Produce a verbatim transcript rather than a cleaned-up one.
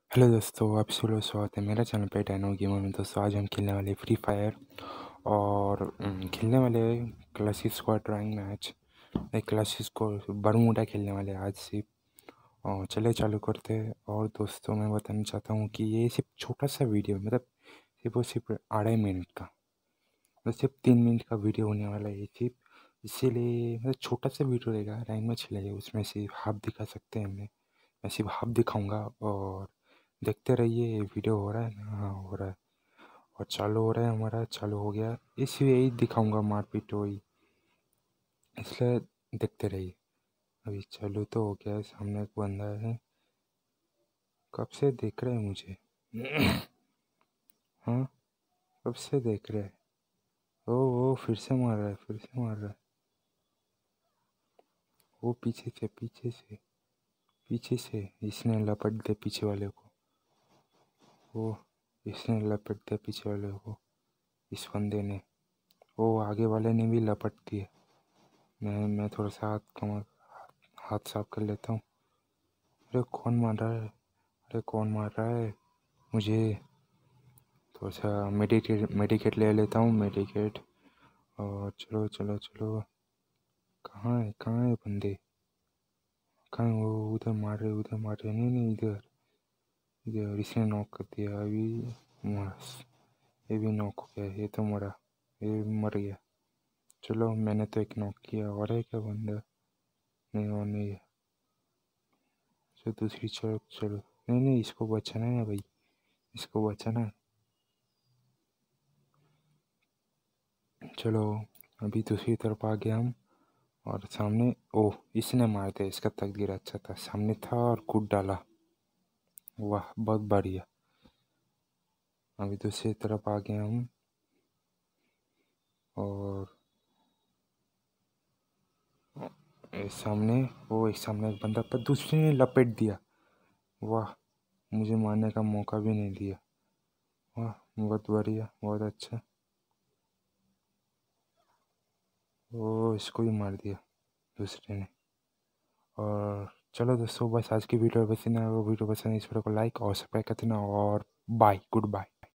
Hello दोस्तों, आप सभी लोग स्वागत है मेरा चैनल पे डायनो गेमर में। दोस्तों आज हम खेलने वाले फ्री फायर और अम, खेलने वाले क्लासिक स्क्वाड ड्राइंग मैच। एक क्लासिक को बरमूडा खेलने वाले आज सिर्फ। और चले चालू करते हैं। और दोस्तों मैं बताना चाहता हूँ कि ये सिर्फ छोटा सा वीडियो, मतलब सिर्फ और सिर्फ अढ़ाई मिनट का, मतलब सिर्फ तीन मिनट का वीडियो होने वाला है ये सिर्फ। इसीलिए मतलब छोटा सा वीडियो रहेगा, रैंक मैच खेलेगा, उसमें से हाफ दिखा सकते हैं हमने। मैं सिर्फ हाफ दिखाऊंगा और देखते रहिए। वीडियो हो रहा है ना? हाँ हो रहा है। और चालू हो रहा है, हमारा चालू हो गया। इसी यही दिखाऊंगा, मारपीट वही, इसलिए देखते रहिए। अभी चालू तो हो गया है। सामने एक बंदा है, कब से देख रहे हैं मुझे? हाँ, कब से देख रहे हैं? ओ वो फिर से मार रहा है, फिर से मार रहा है। वो पीछे से पीछे से पीछे से इसने लपट दिया पीछे वाले को। वो इसने लपट दिया पीछे वाले को, इस बंदे ने। वो आगे वाले ने भी लपट दिया। मैं मैं थोड़ा सा हाथ कमा हाथ साफ कर लेता हूँ। अरे कौन मार रहा है? अरे कौन मार रहा है मुझे? थोड़ा सा मेडिकेट मेडिकेट ले लेता हूँ, मेडिकेट। और चलो चलो चलो। कहाँ है कहाँ है बंदे? कहाँ है वो? उधर मार रहे, उधर मार रहे। नहीं नहीं, इधर इधर। इसने नॉक कर दिया अभी। मस ये भी नॉक हो गया। ये तो मरा, ये मर गया। चलो मैंने तो एक नॉक किया। और है क्या बंदा? नहीं और नहीं है। चलो दूसरी तरफ चलो। नहीं नहीं, इसको बचाना है भाई, इसको बचाना है। चलो अभी दूसरी तरफ आ गए हम। और सामने, ओह इसने मार दिया। इसका तकदीर अच्छा था, सामने था और कूद डाला। वाह बहुत बढ़िया। अभी दूसरी तरफ आ गए हम। और ए, सामने वो एक सामने एक बंदा, पर दूसरे ने लपेट दिया। वाह, मुझे मारने का मौका भी नहीं दिया। वाह बहुत बढ़िया, बहुत अच्छा। वो इसको भी मार दिया दूसरे ने। और चलो दोस्तों, बस आज की वीडियो बस इतना। वो वीडियो पसंद है, इस वीडियो को लाइक और सब्सक्राइब कर देना। और बाय, गुड बाय।